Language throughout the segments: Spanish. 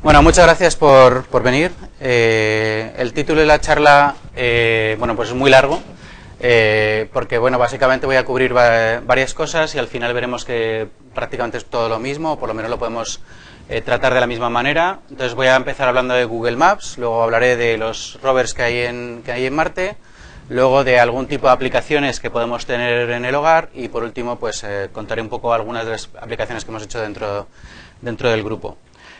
Bueno, muchas gracias por venir. El título de la charla, bueno, pues es muy largo, porque, bueno, básicamente voy a cubrir varias cosas y al final veremos que prácticamente es todo lo mismo, o por lo menos lo podemos tratar de la misma manera. Entonces voy a empezar hablando de Google Maps, luego hablaré de los rovers que hay en Marte, luego de algún tipo de aplicaciones que podemos tener en el hogar y, por último, pues contaré un poco algunas de las aplicaciones que hemos hecho dentro del grupo.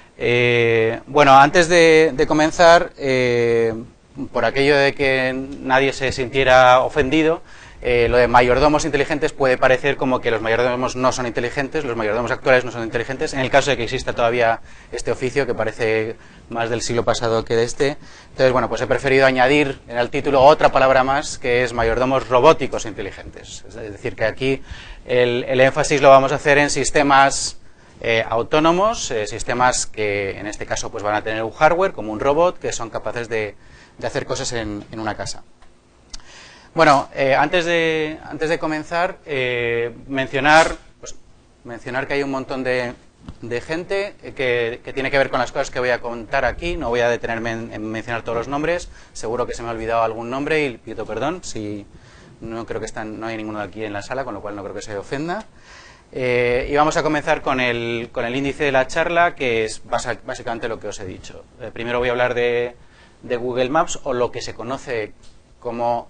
Bueno, antes de comenzar, por aquello de que nadie se sintiera ofendido, lo de mayordomos inteligentes puede parecer como que los mayordomos no son inteligentes, los mayordomos actuales no son inteligentes, en el caso de que exista todavía este oficio que parece más del siglo pasado que de este. Entonces, bueno, pues he preferido añadir en el título otra palabra más, que es mayordomos robóticos inteligentes. Es decir, que aquí el énfasis lo vamos a hacer en sistemas autónomos, sistemas que en este caso pues van a tener un hardware como un robot que son capaces de hacer cosas en una casa. Bueno, antes de comenzar, mencionar que hay un montón de gente que tiene que ver con las cosas que voy a contar aquí. No voy a detenerme en mencionar todos los nombres, seguro que se me ha olvidado algún nombre y pido perdón si no creo que no hay ninguno aquí en la sala, con lo cual no creo que se ofenda. Y vamos a comenzar con el índice de la charla, que es básicamente lo que os he dicho. Primero voy a hablar de Google Maps, o lo que se conoce como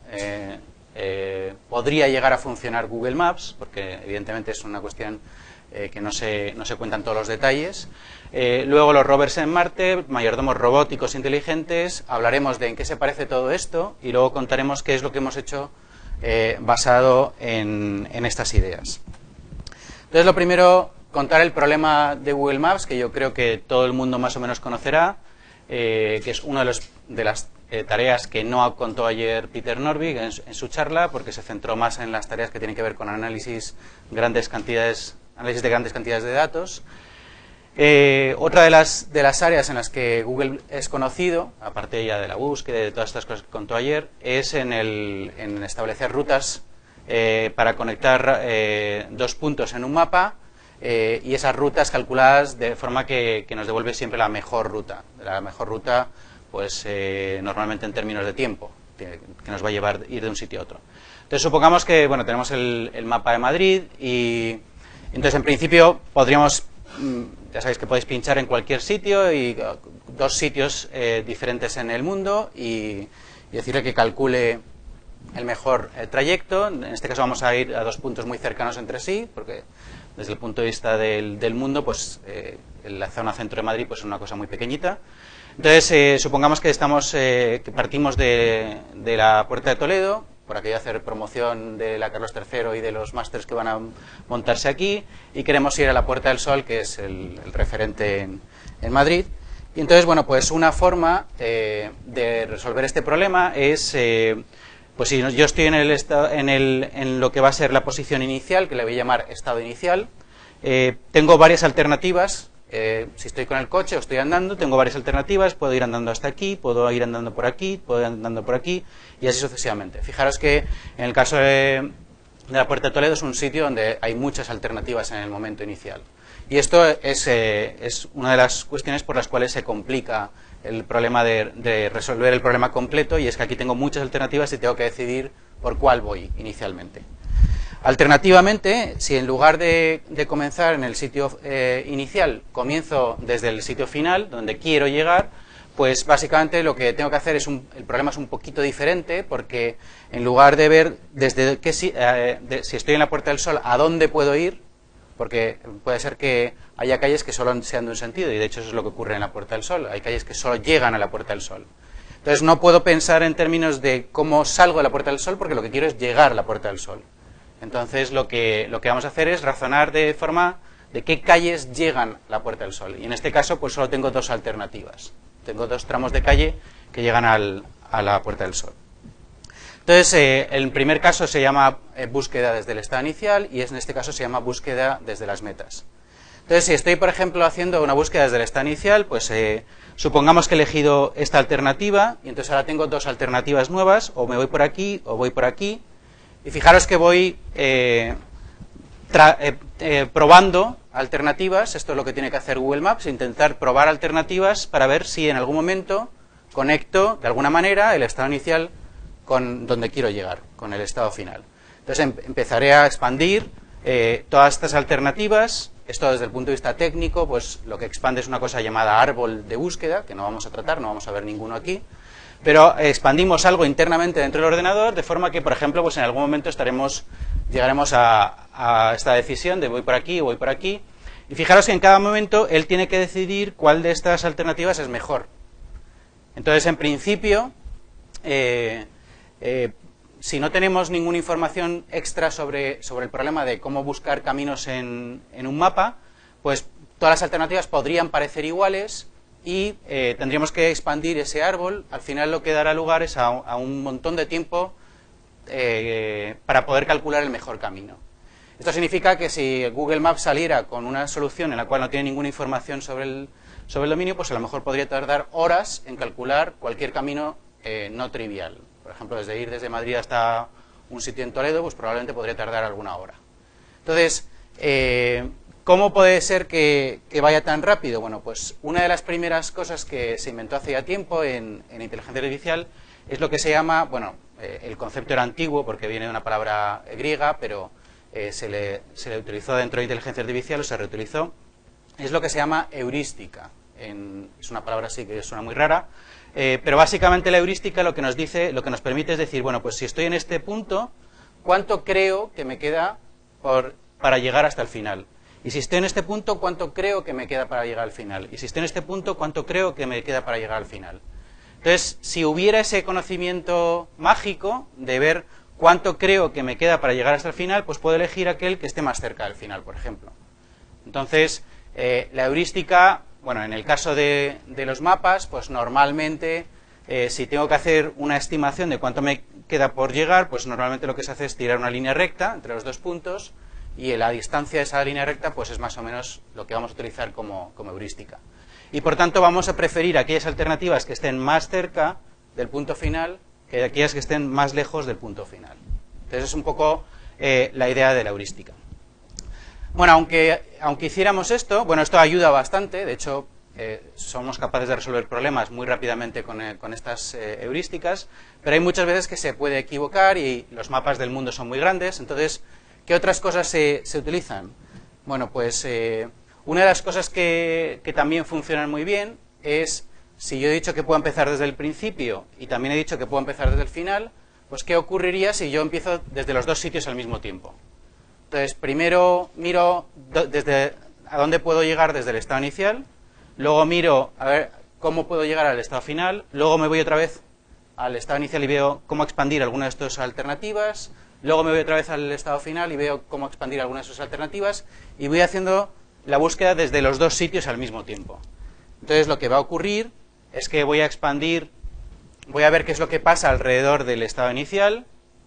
podría llegar a funcionar Google Maps, porque evidentemente es una cuestión que no se cuentan todos los detalles. Luego los rovers en Marte, mayordomos robóticos inteligentes, hablaremos de en qué se parece todo esto y luego contaremos qué es lo que hemos hecho basado en estas ideas. Entonces, lo primero, contar el problema de Google Maps, que yo creo que todo el mundo más o menos conocerá, que es una de las tareas que no contó ayer Peter Norvig en su charla, porque se centró más en las tareas que tienen que ver con análisis de grandes cantidades de datos. Otra de las áreas en las que Google es conocido, aparte ya de la búsqueda y de todas estas cosas que contó ayer, es en establecer rutas para conectar dos puntos en un mapa y esas rutas calculadas de forma que nos devuelve siempre la mejor ruta. Pues normalmente en términos de tiempo, que nos va a llevar ir de un sitio a otro. Entonces supongamos que bueno, tenemos el mapa de Madrid y entonces en principio podríamos, ya sabéis que podéis pinchar en cualquier sitio y dos sitios diferentes en el mundo y decirle que calcule el mejor trayecto. En este caso vamos a ir a dos puntos muy cercanos entre sí, porque desde el punto de vista del mundo, pues la zona centro de Madrid pues es una cosa muy pequeñita. Entonces, supongamos que partimos de la Puerta de Toledo, por aquello de hacer promoción de la Carlos III y de los másters que van a montarse aquí, y queremos ir a la Puerta del Sol, que es el referente en Madrid. Y entonces, bueno, pues una forma de resolver este problema es, pues si yo estoy en lo que va a ser la posición inicial, que le voy a llamar estado inicial, tengo varias alternativas. Si estoy con el coche o estoy andando, tengo varias alternativas, puedo ir andando hasta aquí, puedo ir andando por aquí, puedo ir andando por aquí y así sucesivamente. Fijaros que en el caso de la Puerta de Toledo es un sitio donde hay muchas alternativas en el momento inicial. Y esto es una de las cuestiones por las cuales se complica el problema de resolver el problema completo, y es que aquí tengo muchas alternativas y tengo que decidir por cuál voy inicialmente. Alternativamente, si en lugar de comenzar en el sitio inicial, comienzo desde el sitio final, donde quiero llegar, pues básicamente lo que tengo que hacer el problema es un poquito diferente, porque en lugar de ver si estoy en la Puerta del Sol, a dónde puedo ir, porque puede ser que haya calles que solo sean de un sentido, y de hecho eso es lo que ocurre en la Puerta del Sol, hay calles que solo llegan a la Puerta del Sol. Entonces no puedo pensar en términos de cómo salgo de la Puerta del Sol, porque lo que quiero es llegar a la Puerta del Sol. Entonces lo que vamos a hacer es razonar de forma de qué calles llegan a la Puerta del Sol. Y en este caso pues solo tengo dos alternativas. Tengo dos tramos de calle que llegan a la Puerta del Sol. Entonces el primer caso se llama búsqueda desde el estado inicial y en este caso se llama búsqueda desde las metas. Entonces si estoy por ejemplo haciendo una búsqueda desde el estado inicial, pues supongamos que he elegido esta alternativa y entonces ahora tengo dos alternativas nuevas, o me voy por aquí o voy por aquí. Y fijaros que voy probando alternativas, esto es lo que tiene que hacer Google Maps, intentar probar alternativas para ver si en algún momento conecto de alguna manera el estado inicial con donde quiero llegar, con el estado final. Entonces empezaré a expandir todas estas alternativas. Esto desde el punto de vista técnico, pues lo que expande es una cosa llamada árbol de búsqueda, que no vamos a tratar, no vamos a ver ninguno aquí, pero expandimos algo internamente dentro del ordenador, de forma que, por ejemplo, pues en algún momento llegaremos a esta decisión de voy por aquí o voy por aquí, y fijaros que en cada momento él tiene que decidir cuál de estas alternativas es mejor. Entonces, en principio, si no tenemos ninguna información extra sobre el problema de cómo buscar caminos en un mapa, pues todas las alternativas podrían parecer iguales y tendríamos que expandir ese árbol. Al final lo que dará lugar es a un montón de tiempo para poder calcular el mejor camino. Esto significa que si Google Maps saliera con una solución en la cual no tiene ninguna información sobre el dominio, pues a lo mejor podría tardar horas en calcular cualquier camino no trivial. Por ejemplo, ir desde Madrid hasta un sitio en Toledo, pues probablemente podría tardar alguna hora. Entonces, ¿cómo puede ser que vaya tan rápido? Bueno, pues una de las primeras cosas que se inventó hace ya tiempo en inteligencia artificial es lo que se llama, bueno, el concepto era antiguo porque viene de una palabra griega, pero se le utilizó dentro de inteligencia artificial o se reutilizó, es lo que se llama heurística. Es una palabra así que suena muy rara, pero básicamente la heurística lo que nos dice, lo que nos permite es decir, bueno, pues si estoy en este punto, ¿cuánto creo que me queda para llegar hasta el final? Y si estoy en este punto, ¿cuánto creo que me queda para llegar al final? Y si estoy en este punto, ¿cuánto creo que me queda para llegar al final? Entonces, si hubiera ese conocimiento mágico de ver cuánto creo que me queda para llegar hasta el final, pues puedo elegir aquel que esté más cerca del final, por ejemplo. Entonces, la heurística, bueno, en el caso de los mapas, pues normalmente, si tengo que hacer una estimación de cuánto me queda por llegar, pues normalmente lo que se hace es tirar una línea recta entre los dos puntos y la distancia de esa línea recta pues es más o menos lo que vamos a utilizar como heurística. Y por tanto vamos a preferir aquellas alternativas que estén más cerca del punto final que aquellas que estén más lejos del punto final. Entonces es un poco la idea de la heurística. Bueno, aunque hiciéramos esto, bueno, esto ayuda bastante, de hecho somos capaces de resolver problemas muy rápidamente con estas heurísticas, pero hay muchas veces que se puede equivocar y los mapas del mundo son muy grandes. Entonces, ¿qué otras cosas se utilizan? Bueno, pues una de las cosas que también funcionan muy bien es, si yo he dicho que puedo empezar desde el principio y también he dicho que puedo empezar desde el final, pues ¿qué ocurriría si yo empiezo desde los dos sitios al mismo tiempo? Entonces, primero miro desde a dónde puedo llegar desde el estado inicial, luego miro a ver cómo puedo llegar al estado final, luego me voy otra vez al estado inicial y veo cómo expandir alguna de estas alternativas, luego me voy otra vez al estado final y veo cómo expandir alguna de esas alternativas y voy haciendo la búsqueda desde los dos sitios al mismo tiempo. Entonces, lo que va a ocurrir es que voy a expandir, voy a ver qué es lo que pasa alrededor del estado inicial,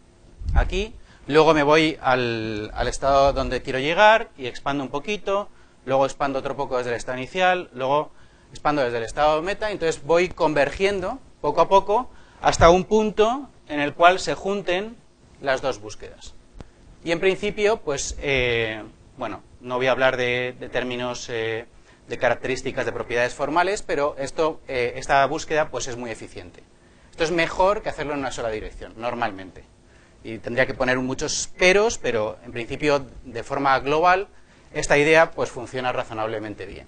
aquí, luego me voy al estado donde quiero llegar y expando un poquito, luego expando otro poco desde el estado inicial, luego expando desde el estado meta, y entonces voy convergiendo poco a poco hasta un punto en el cual se junten las dos búsquedas. Y en principio, pues, bueno, no voy a hablar de términos de características de propiedades formales, pero esta búsqueda pues es muy eficiente. Esto es mejor que hacerlo en una sola dirección, normalmente. Y tendría que poner muchos peros, pero en principio, de forma global, esta idea pues funciona razonablemente bien.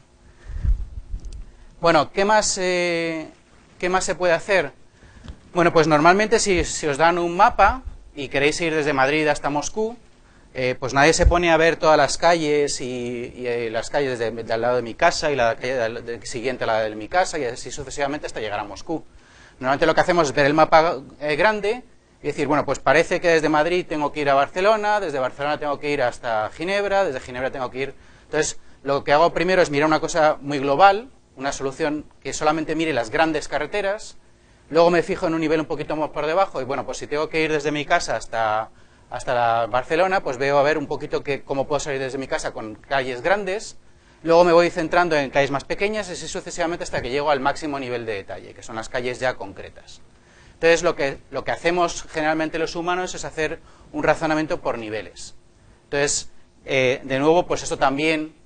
Bueno, ¿qué más se puede hacer? Bueno, pues normalmente si os dan un mapa y queréis ir desde Madrid hasta Moscú, pues nadie se pone a ver todas las calles y las calles al lado de mi casa y la calle siguiente a la de mi casa y así sucesivamente hasta llegar a Moscú. Normalmente lo que hacemos es ver el mapa grande y decir, bueno, pues parece que desde Madrid tengo que ir a Barcelona, desde Barcelona tengo que ir hasta Ginebra, desde Ginebra tengo que ir... Entonces, lo que hago primero es mirar una cosa muy global, una solución que solamente mire las grandes carreteras, luego me fijo en un nivel un poquito más por debajo y, bueno, pues si tengo que ir desde mi casa hasta Barcelona, pues veo a ver un poquito cómo puedo salir desde mi casa con calles grandes, luego me voy centrando en calles más pequeñas y así sucesivamente hasta que llego al máximo nivel de detalle, que son las calles ya concretas. Entonces, lo que hacemos generalmente los humanos es hacer un razonamiento por niveles. Entonces, de nuevo, pues esto también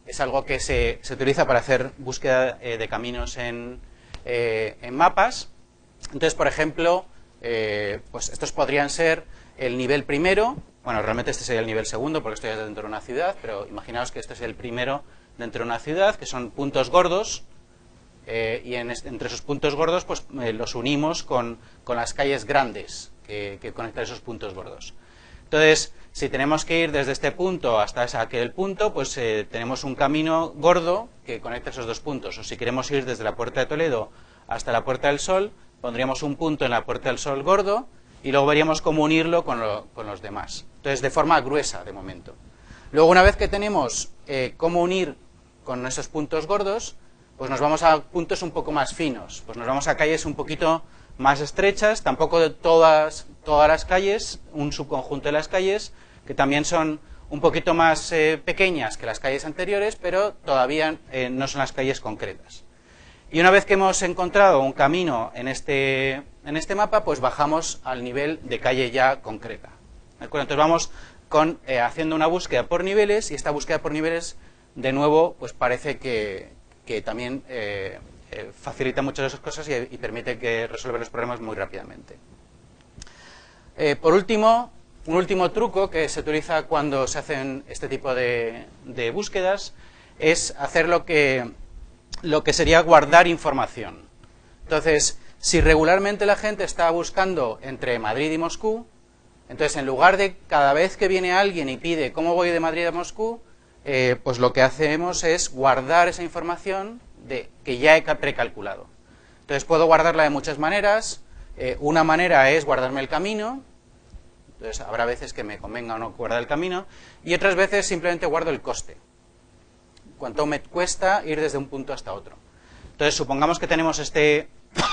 es algo que se utiliza para hacer búsqueda de caminos en mapas. Entonces, por ejemplo, pues estos podrían ser el nivel primero. Bueno, realmente este sería el nivel segundo porque esto ya es dentro de una ciudad, pero imaginaos que este es el primero dentro de una ciudad, que son puntos gordos, y entre esos puntos gordos pues los unimos con las calles grandes que conectan esos puntos gordos. Entonces, si tenemos que ir desde este punto hasta aquel punto, pues tenemos un camino gordo que conecta esos dos puntos. O si queremos ir desde la Puerta de Toledo hasta la Puerta del Sol, pondríamos un punto en la Puerta del Sol gordo y luego veríamos cómo unirlo con los demás. Entonces, de forma gruesa, de momento. Luego, una vez que tenemos cómo unir con esos puntos gordos, pues nos vamos a puntos un poco más finos. Pues nos vamos a calles un poquito más estrechas, tampoco de todas las calles, un subconjunto de las calles, que también son un poquito más pequeñas que las calles anteriores, pero todavía no son las calles concretas. Y una vez que hemos encontrado un camino en este mapa, pues bajamos al nivel de calle ya concreta. ¿De acuerdo? Entonces vamos haciendo una búsqueda por niveles, y esta búsqueda por niveles, de nuevo, pues parece que también facilita muchas de esas cosas y permite resolver los problemas muy rápidamente. Por último, un último truco que se utiliza cuando se hacen este tipo de búsquedas es hacer lo que sería guardar información. Entonces, si regularmente la gente está buscando entre Madrid y Moscú, entonces en lugar de cada vez que viene alguien y pide cómo voy de Madrid a Moscú, pues lo que hacemos es guardar esa información que ya he precalculado. Entonces puedo guardarla de muchas maneras. Una manera es guardarme el camino. Entonces habrá veces que me convenga o no guardar el camino, y otras veces simplemente guardo el coste. Cuánto me cuesta ir desde un punto hasta otro. Entonces supongamos que tenemos este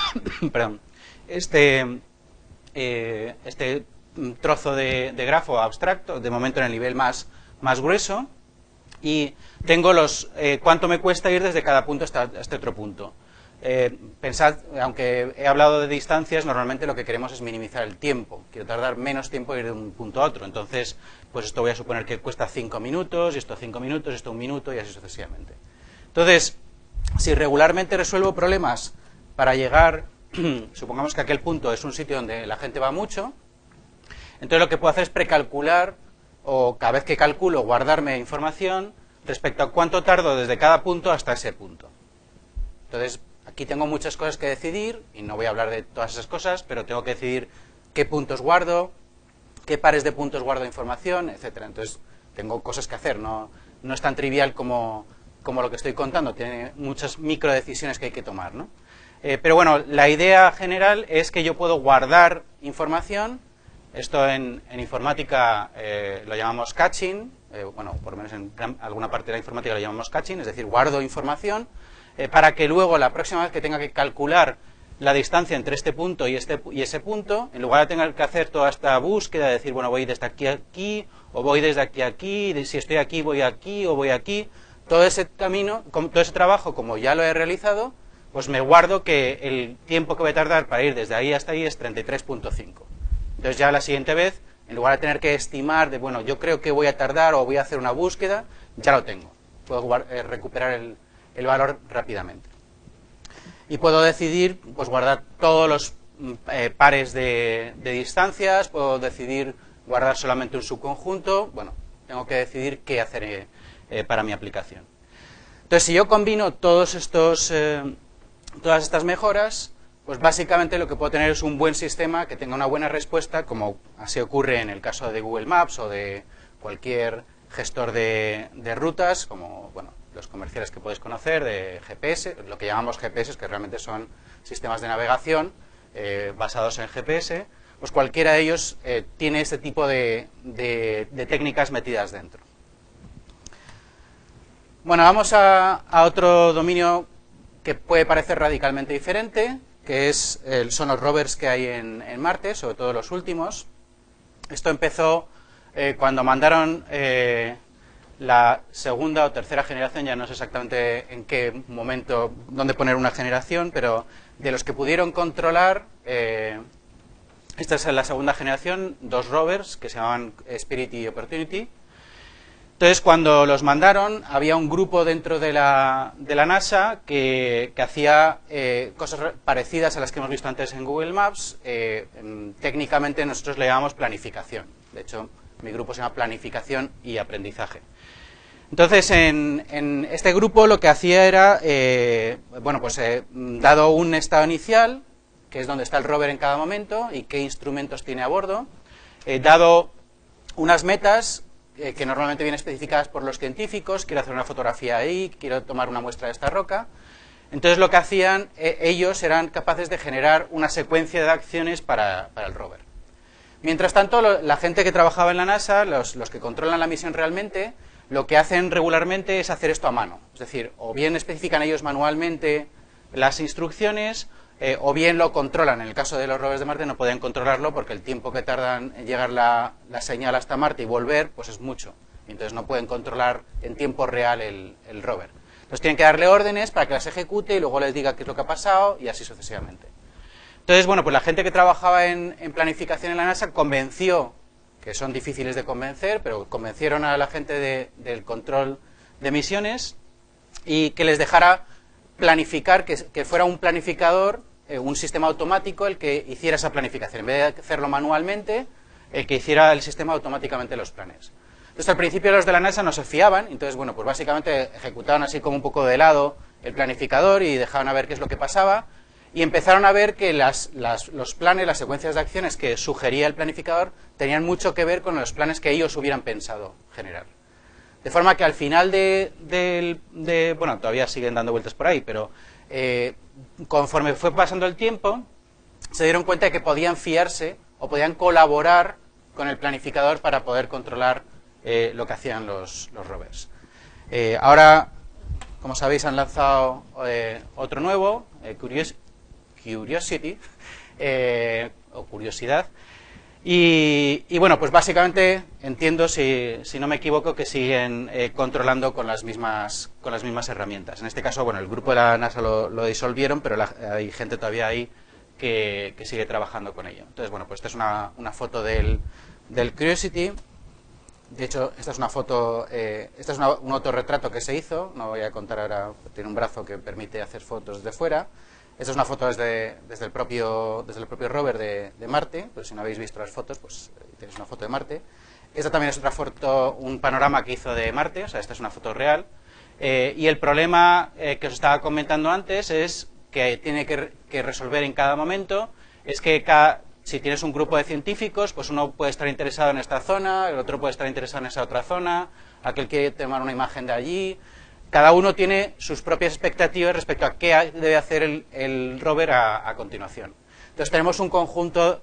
trozo de grafo abstracto, de momento en el nivel más grueso, y tengo cuánto me cuesta ir desde cada punto hasta este otro punto. Pensad, aunque he hablado de distancias, normalmente lo que queremos es minimizar el tiempo. Quiero tardar menos tiempo en ir de un punto a otro. Entonces, pues esto voy a suponer que cuesta 5 minutos, y esto 5 minutos, y esto 1 minuto, y así sucesivamente. Entonces, si regularmente resuelvo problemas para llegar, supongamos que aquel punto es un sitio donde la gente va mucho, entonces lo que puedo hacer es precalcular, o cada vez que calculo, guardarme información respecto a cuánto tardo desde cada punto hasta ese punto. Entonces, aquí tengo muchas cosas que decidir, y no voy a hablar de todas esas cosas, pero tengo que decidir qué puntos guardo, qué pares de puntos guardo información, etcétera. Entonces, tengo cosas que hacer, no es tan trivial como lo que estoy contando, tiene muchas micro decisiones que hay que tomar, ¿no? Pero bueno, la idea general es que yo puedo guardar información. Esto en informática lo llamamos caching, bueno, por lo menos en alguna parte de la informática lo llamamos caching, es decir, guardo información para que luego la próxima vez que tenga que calcular la distancia entre este punto y ese punto, en lugar de tener que hacer toda esta búsqueda, de decir, bueno, voy desde aquí a aquí, o voy desde aquí a aquí, si estoy aquí voy aquí, o voy aquí, todo ese camino, todo ese trabajo, como ya lo he realizado, pues me guardo que el tiempo que voy a tardar para ir desde ahí hasta ahí es 33.5. Entonces ya la siguiente vez, en lugar de tener que estimar de, bueno, yo creo que voy a tardar o voy a hacer una búsqueda, ya lo tengo. Puedo recuperar el valor rápidamente. Y puedo decidir, pues guardar todos los pares de distancias, puedo decidir guardar solamente un subconjunto. Bueno, tengo que decidir qué hacer para mi aplicación. Entonces, si yo combino todas estas mejoras, pues básicamente lo que puedo tener es un buen sistema que tenga una buena respuesta, como así ocurre en el caso de Google Maps o de cualquier gestor de rutas, como bueno, los comerciales que podéis conocer, de GPS, lo que llamamos GPS, que realmente son sistemas de navegación basados en GPS, pues cualquiera de ellos tiene este tipo de técnicas metidas dentro. Bueno, vamos a otro dominio que puede parecer radicalmente diferente, que son los rovers que hay en Marte, sobre todo los últimos. Esto empezó cuando mandaron la segunda o tercera generación, ya no sé exactamente en qué momento, dónde poner una generación, pero de los que pudieron controlar, esta es la segunda generación, 2 rovers que se llamaban Spirit y Opportunity. Entonces, cuando los mandaron, había un grupo dentro de la NASA que hacía cosas parecidas a las que hemos visto antes en Google Maps. Técnicamente nosotros le llamamos planificación. De hecho, mi grupo se llama Planificación y Aprendizaje. Entonces, en este grupo lo que hacía era, dado un estado inicial, que es donde está el rover en cada momento y qué instrumentos tiene a bordo, dado unas metas que normalmente vienen especificadas por los científicos, quiero hacer una fotografía ahí, quiero tomar una muestra de esta roca. Entonces lo que hacían, ellos eran capaces de generar una secuencia de acciones para el rover. Mientras tanto, la gente que trabajaba en la NASA, los que controlan la misión realmente, lo que hacen regularmente es hacer esto a mano. Es decir, o bien especifican ellos manualmente las instrucciones, o bien lo controlan. En el caso de los rovers de Marte no podían controlarlo porque el tiempo que tardan en llegar la señal hasta Marte y volver, pues es mucho. Entonces no pueden controlar en tiempo real el rover. Entonces tienen que darle órdenes para que las ejecute y luego les diga qué es lo que ha pasado y así sucesivamente. Entonces, bueno, pues la gente que trabajaba en planificación en la NASA convenció, que son difíciles de convencer, pero convencieron a la gente del control de misiones y que les dejara planificar, que fuera un planificador, un sistema automático el que hiciera esa planificación. En vez de hacerlo manualmente, que hiciera el sistema automáticamente los planes. Entonces, al principio los de la NASA no se fiaban, entonces, bueno, pues básicamente ejecutaban así como un poco de lado el planificador y dejaban a ver qué es lo que pasaba, y empezaron a ver que los planes, las secuencias de acciones que sugería el planificador tenían mucho que ver con los planes que ellos hubieran pensado generar. De forma que al final bueno, todavía siguen dando vueltas por ahí, pero conforme fue pasando el tiempo, se dieron cuenta de que podían fiarse o podían colaborar con el planificador para poder controlar lo que hacían los rovers. Ahora, como sabéis, han lanzado otro nuevo, Curiosity, o Curiosidad. Y bueno, pues básicamente entiendo, si no me equivoco, que siguen controlando con las mismas herramientas. En este caso, bueno, el grupo de la NASA lo disolvieron, pero hay gente todavía ahí que sigue trabajando con ello. Entonces, bueno, pues esta es una foto del Curiosity. De hecho, esta es una foto, este es un autorretrato que se hizo, no voy a contar ahora, tiene un brazo que permite hacer fotos desde fuera. Esta es una foto desde el propio rover de Marte, pues si no habéis visto las fotos, pues tenéis una foto de Marte. Esta también es otra foto, un panorama que hizo de Marte, o sea, esta es una foto real. Y el problema que os estaba comentando antes es que tiene que resolver en cada momento, es que si tienes un grupo de científicos, pues uno puede estar interesado en esta zona, el otro puede estar interesado en esa otra zona, aquel quiere tomar una imagen de allí. Cada uno tiene sus propias expectativas respecto a qué debe hacer el rover a continuación. Entonces tenemos un conjunto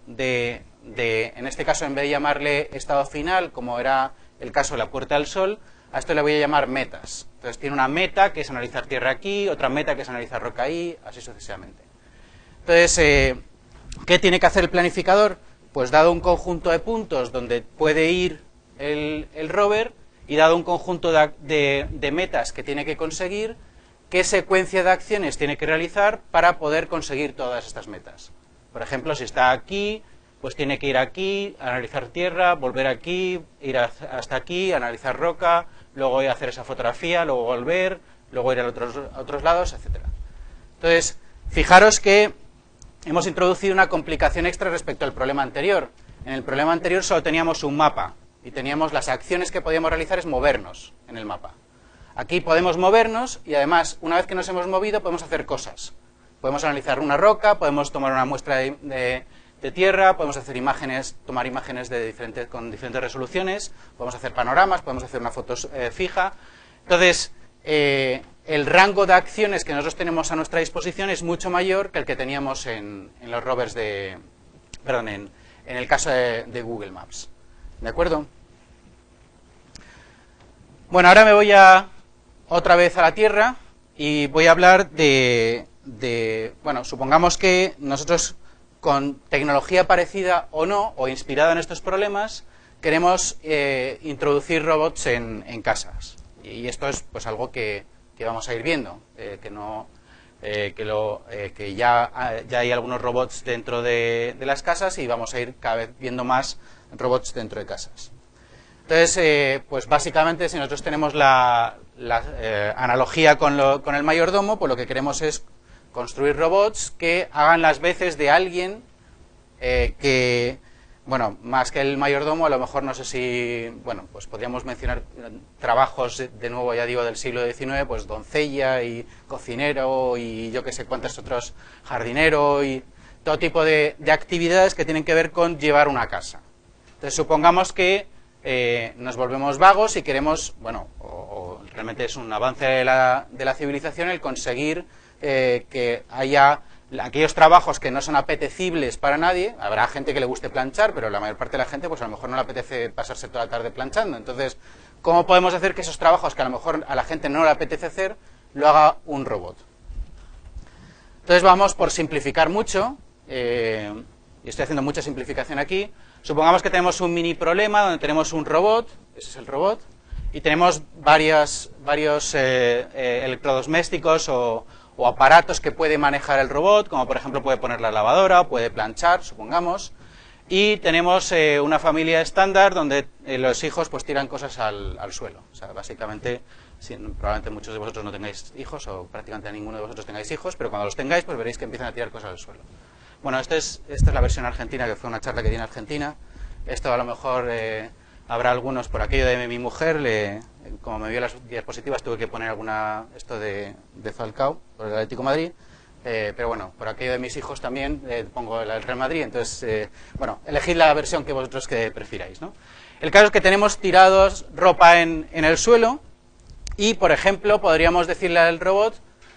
en este caso, en vez de llamarle estado final, como era el caso de la Puerta del Sol, a esto le voy a llamar metas. Entonces tiene una meta que es analizar tierra aquí, otra meta que es analizar roca ahí, así sucesivamente. Entonces, ¿qué tiene que hacer el planificador? Pues dado un conjunto de puntos donde puede ir el rover, y dado un conjunto de metas que tiene que conseguir, ¿qué secuencia de acciones tiene que realizar para poder conseguir todas estas metas? Por ejemplo, si está aquí, pues tiene que ir aquí, analizar tierra, volver aquí, ir hasta aquí, analizar roca, luego ir a hacer esa fotografía, luego volver, luego ir a otros lados, etc. Entonces, fijaros que hemos introducido una complicación extra respecto al problema anterior. En el problema anterior solo teníamos un mapa, y teníamos las acciones que podíamos realizar es movernos en el mapa. Aquí podemos movernos y además, una vez que nos hemos movido, podemos hacer cosas. Podemos analizar una roca, podemos tomar una muestra de tierra, podemos hacer imágenes, tomar imágenes con diferentes resoluciones, podemos hacer panoramas, podemos hacer una foto fija. Entonces, el rango de acciones que nosotros tenemos a nuestra disposición es mucho mayor que el que teníamos en los rovers en el caso de Google Maps. ¿De acuerdo? Bueno, ahora me voy otra vez a la Tierra y voy a hablar bueno, supongamos que nosotros con tecnología parecida o no, o inspirada en estos problemas, queremos introducir robots en casas. Y esto es pues algo que vamos a ir viendo, que ya hay algunos robots dentro de las casas y vamos a ir cada vez viendo más robots dentro de casas. Entonces, pues básicamente, si nosotros tenemos la analogía con el mayordomo, pues lo que queremos es construir robots que hagan las veces de alguien que, bueno, más que el mayordomo, a lo mejor no sé si, bueno, pues podríamos mencionar trabajos, de nuevo ya digo, del siglo XIX, pues doncella y cocinero y yo que sé cuántos otros, jardinero y todo tipo de actividades que tienen que ver con llevar una casa. Entonces, supongamos que nos volvemos vagos y queremos, bueno, o realmente es un avance de la civilización el conseguir que haya aquellos trabajos que no son apetecibles para nadie. Habrá gente que le guste planchar, pero la mayor parte de la gente pues a lo mejor no le apetece pasarse toda la tarde planchando. Entonces, ¿cómo podemos hacer que esos trabajos que a lo mejor a la gente no le apetece hacer, lo haga un robot? Entonces vamos por simplificar mucho, y estoy haciendo mucha simplificación aquí. Supongamos que tenemos un mini problema donde tenemos un robot, ese es el robot, y tenemos varios electrodomésticos o aparatos que puede manejar el robot, como por ejemplo puede poner la lavadora o puede planchar, supongamos, y tenemos una familia estándar donde los hijos pues tiran cosas al suelo. O sea, básicamente, probablemente muchos de vosotros no tengáis hijos o prácticamente ninguno de vosotros tengáis hijos, pero cuando los tengáis pues veréis que empiezan a tirar cosas al suelo. Bueno, esta es la versión argentina, que fue una charla que di en Argentina. Esto a lo mejor habrá algunos, por aquello de mi mujer, como me vio las diapositivas, tuve que poner esto de Falcao, por el Atlético de Madrid. Pero bueno, por aquello de mis hijos también pongo el Real Madrid. Entonces, bueno, elegid la versión que vosotros que prefiráis, ¿no? El caso es que tenemos tirados ropa en el suelo y, por ejemplo, podríamos decirle al robot,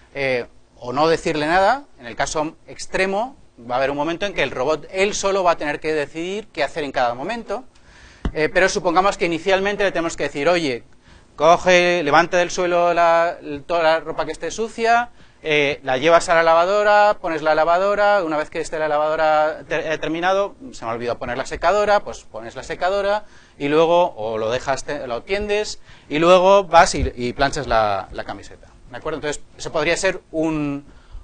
o no decirle nada. En el caso extremo, va a haber un momento en que el robot él solo va a tener que decidir qué hacer en cada momento, pero supongamos que inicialmente le tenemos que decir, oye, levanta del suelo toda la ropa que esté sucia, la llevas a la lavadora, pones la lavadora, una vez que esté la lavadora terminado, se me ha olvidado poner la secadora, pues pones la secadora y luego, o lo dejas, lo tiendes y luego vas y planchas la camiseta, ¿de acuerdo? Entonces, eso podría ser un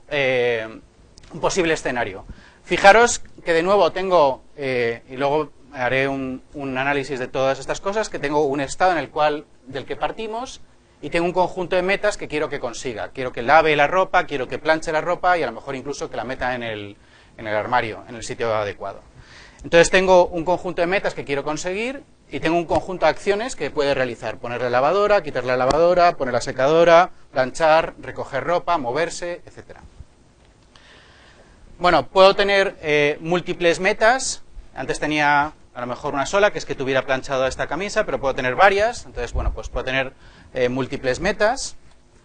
posible escenario. Fijaros que de nuevo tengo, y luego haré un análisis de todas estas cosas, que tengo un estado del que partimos y tengo un conjunto de metas que quiero que consiga. Quiero que lave la ropa, quiero que planche la ropa y a lo mejor incluso que la meta en el armario, en el sitio adecuado. Entonces tengo un conjunto de metas que quiero conseguir y tengo un conjunto de acciones que puede realizar. Poner la lavadora, quitar la lavadora, poner la secadora, planchar, recoger ropa, moverse, etcétera. Bueno, puedo tener múltiples metas. Antes tenía a lo mejor una sola, que es que tuviera planchado esta camisa, pero puedo tener varias. Entonces, bueno, pues puedo tener múltiples metas.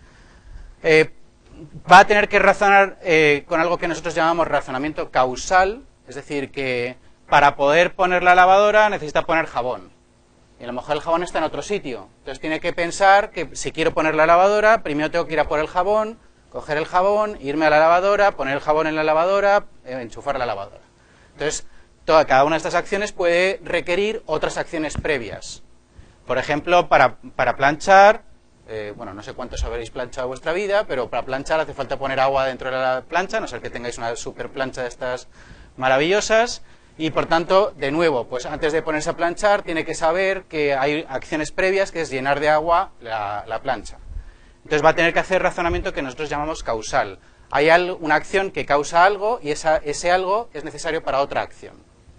Va a tener que razonar con algo que nosotros llamamos razonamiento causal, es decir, que para poder poner la lavadora necesita poner jabón. Y a lo mejor el jabón está en otro sitio. Entonces tiene que pensar que si quiero poner la lavadora, primero tengo que ir a por el jabón, coger el jabón, irme a la lavadora, poner el jabón en la lavadora, enchufar la lavadora. Entonces, cada una de estas acciones puede requerir otras acciones previas. Por ejemplo, para planchar, bueno, no sé cuántos habréis planchado en vuestra vida, pero para planchar hace falta poner agua dentro de la plancha, a no ser que tengáis una super plancha de estas maravillosas. Y por tanto, de nuevo, pues antes de ponerse a planchar, tiene que saber que hay acciones previas, que es llenar de agua la plancha. Entonces va a tener que hacer razonamiento que nosotros llamamos causal. Hay una acción que causa algo y ese algo es necesario para otra acción.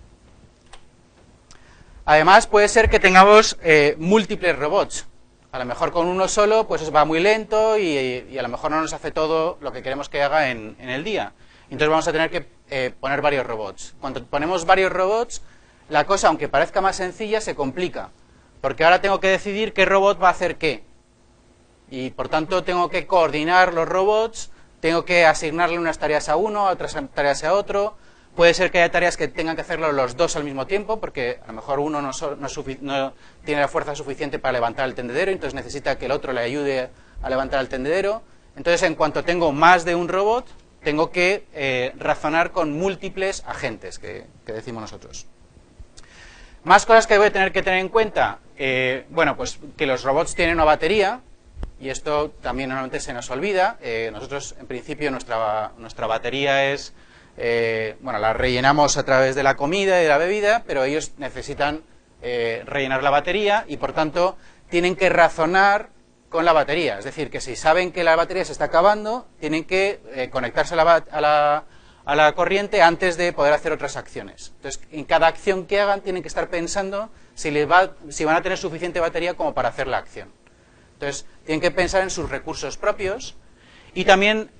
Además, puede ser que tengamos múltiples robots. A lo mejor con uno solo pues va muy lento y a lo mejor no nos hace todo lo que queremos que haga en el día. Entonces vamos a tener que poner varios robots. Cuando ponemos varios robots, la cosa, aunque parezca más sencilla, se complica. Porque ahora tengo que decidir qué robot va a hacer qué. Y por tanto tengo que coordinar los robots, tengo que asignarle unas tareas a uno, otras tareas a otro. Puede ser que haya tareas que tengan que hacerlo los dos al mismo tiempo, porque a lo mejor uno no tiene la fuerza suficiente para levantar el tendedero, entonces necesita que el otro le ayude a levantar el tendedero. Entonces, en cuanto tengo más de un robot, tengo que razonar con múltiples agentes, que decimos nosotros. Más cosas que voy a tener que tener en cuenta. Bueno, pues que los robots tienen una batería, y esto también normalmente se nos olvida. Nosotros, en principio, nuestra batería es... bueno, la rellenamos a través de la comida y de la bebida, pero ellos necesitan rellenar la batería y, por tanto, tienen que razonar con la batería. Es decir, que si saben que la batería se está acabando, tienen que conectarse a la corriente antes de poder hacer otras acciones. Entonces, en cada acción que hagan, tienen que estar pensando si van a tener suficiente batería como para hacer la acción. Entonces, tienen que pensar en sus recursos propios y también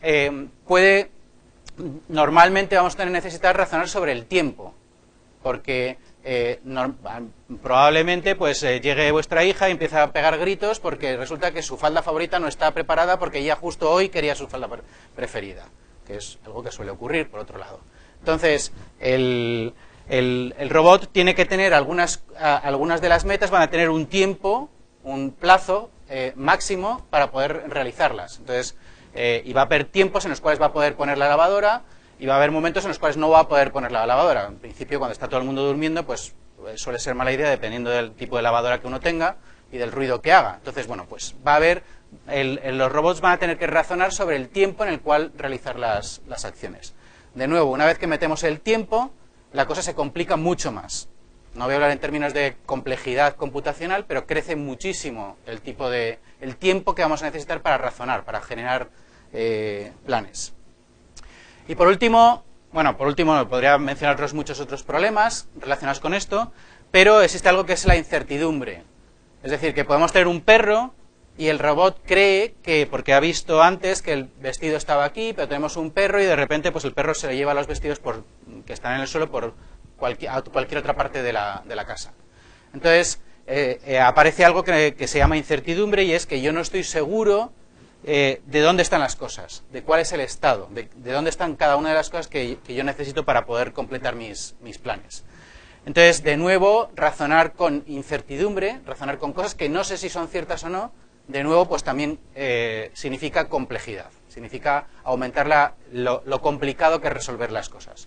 normalmente vamos a necesitar razonar sobre el tiempo, porque probablemente pues llegue vuestra hija y empieza a pegar gritos porque resulta que su falda favorita no está preparada porque ella justo hoy quería su falda preferida, que es algo que suele ocurrir por otro lado. Entonces, el robot tiene que tener algunas de las metas, van a tener un tiempo, un plazo máximo para poder realizarlas. Entonces, y va a haber tiempos en los cuales va a poder poner la lavadora y va a haber momentos en los cuales no va a poder poner la lavadora. En principio, cuando está todo el mundo durmiendo, pues suele ser mala idea dependiendo del tipo de lavadora que uno tenga y del ruido que haga. Entonces, bueno, pues va a haber, los robots van a tener que razonar sobre el tiempo en el cual realizar las acciones. De nuevo, una vez que metemos el tiempo, la cosa se complica mucho más. No voy a hablar en términos de complejidad computacional, pero crece muchísimo el tiempo que vamos a necesitar para razonar, para generar planes. Y por último, podría mencionar muchos otros problemas relacionados con esto, pero existe algo que es la incertidumbre. Es decir, que podemos tener un perro y el robot cree que, porque ha visto antes que el vestido estaba aquí, pero tenemos un perro y de repente pues el perro se le lleva los vestidos que están en el suelo a cualquier otra parte de la casa. Entonces, aparece algo que se llama incertidumbre y es que yo no estoy seguro de dónde están las cosas, de cuál es el estado, de dónde están cada una de las cosas que yo necesito para poder completar mis planes. Entonces, de nuevo, razonar con incertidumbre, razonar con cosas que no sé si son ciertas o no, de nuevo, pues también significa complejidad, significa aumentar lo complicado que es resolver las cosas.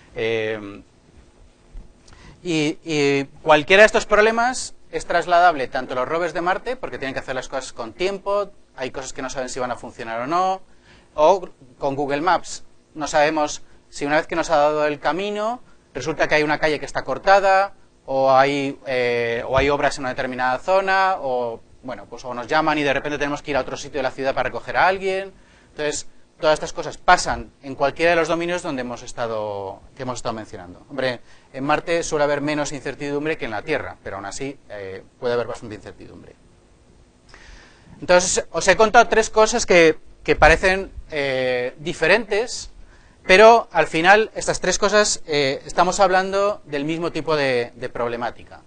Y cualquiera de estos problemas es trasladable tanto a los rovers de Marte, porque tienen que hacer las cosas con tiempo, hay cosas que no saben si van a funcionar o no, o con Google Maps. No sabemos si una vez que nos ha dado el camino, resulta que hay una calle que está cortada, o hay obras en una determinada zona, o nos llaman y de repente tenemos que ir a otro sitio de la ciudad para recoger a alguien. Entonces, todas estas cosas pasan en cualquiera de los dominios donde hemos estado mencionando. Hombre, en Marte suele haber menos incertidumbre que en la Tierra, pero aún así puede haber bastante incertidumbre. Entonces, os he contado tres cosas que parecen diferentes, pero al final estas tres cosas estamos hablando del mismo tipo de problemática.